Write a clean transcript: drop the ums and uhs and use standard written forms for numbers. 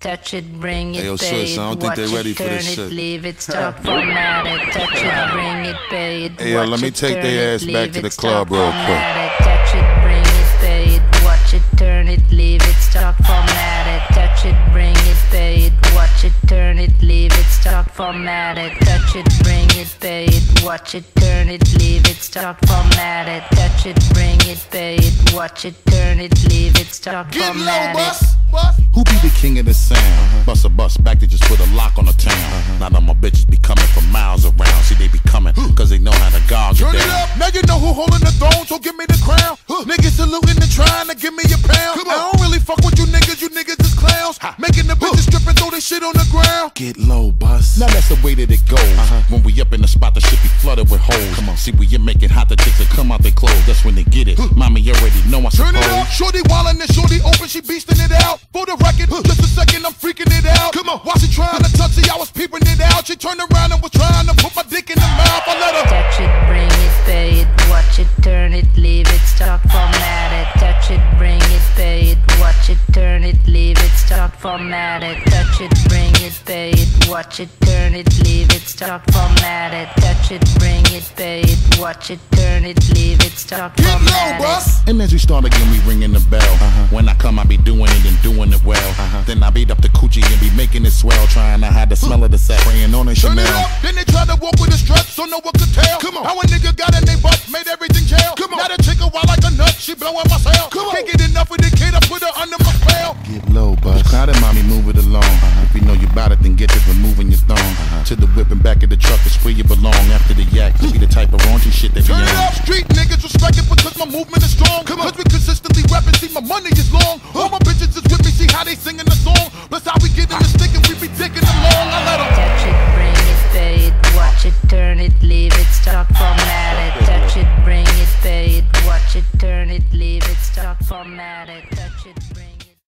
touch it, bring it, Hey, yo, pay sis, it, I don't think watch they ready it, for turn this it, shit. leave it, stop, format it, touch it, bring it, pay it, Hey, yo, watch let me it, take turn their it, ass back leave to the it, stop, club real quick. format it, touch it, bring it, pay it, watch it, turn it, leave it, stop, format it, touch it, bring it, pay it, watch it, turn it, leave it, stop, format it, touch it, bring it, pay it, watch it, turn it, leave it, stop, format it, touch it, bring it, pay it, watch it, turn it, leave it, stop, format it. Who be the king of the sound? Bust a bus back to just put a lock on the town. Now that my bitches be coming from miles around. See, they be coming cause they know how to guard you Turn down. it up, now you know who holding the throne, so give me the crown. Niggas saluting and trying to give me a pound. I don't really fuck with you niggas is clowns. Making the bitches strip and throw this shit on the ground. Get low, bus. Now that's the way that it goes. When we up in the spot, the shit be flooded with hoes. Come on, see, we you make it hot, the chicks that come out they clothes. That's when they get it. Mommy, you already know I Turn suppose. it up, shorty wildin' and shorty open, she beastin' it out. For the record, just a second, I'm freaking it out. Come on, while she trying to touch it, I was peeping it out. She turned around and was trying to put my dick in the mouth. I let her Touch it, bring it, pay it, watch it, turn it, leave it, stop, format it. Touch it, bring it, pay it, watch it, turn it, leave it, stop, format it. Touch it, bring it, pay it, watch it, turn it, leave it, stop, format it. Touch it, bring it, pay it, watch it, turn it, leave it, stop, get low, format it. bus. And as we start again, we ringing the bell. When I come, I be doing it and doing it well. Then I beat up the coochie and be making it swell. Trying to hide the smell of the sack. Praying on a Turn it Chanel. up, then they try to walk with a strut, so no one could tell. Come on, how a nigga got in they butt, made everything jail. Come on, now the chick a wild like a nut, she blowing my cell. Come on, can't get enough of the kid, I put her under my spell. Get low, bus. Crowded, mommy, move it along. If you know you bout it, then get to removing your thong. To the whip and back of the truck is where you belong. After the yak, you be the type of raunchy shit that be Turn it on. up, street niggas respect it because my movement is strong. Come on, cause we consistently rapping, see my money is long. All my bitches is with me, see how they singing the song. Plus how we get in the stick and we be dicking along. I let 'em Touch it, bring it, pay it, watch it, turn it, leave it, stop, format it. Touch it, bring it, pay it, watch it, turn it, leave it, stop, format it. Touch it, bring